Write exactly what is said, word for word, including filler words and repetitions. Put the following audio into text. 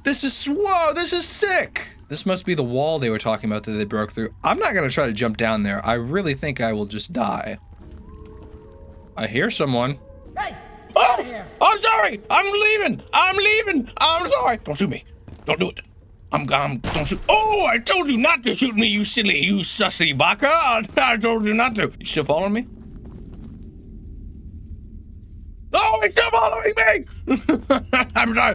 This is, whoa, this is sick. This must be the wall they were talking about that they broke through. I'm not gonna try to jump down there. I really think I will just die. I hear someone. Hey, oh, I'm sorry. I'm leaving. I'm leaving. I'm sorry. Don't shoot me. Don't do it. I'm gone. Don't shoot. Oh, I told you not to shoot me, you silly, you sussy baka. I told you not to. You still following me? Oh, he's still following me. I'm sorry.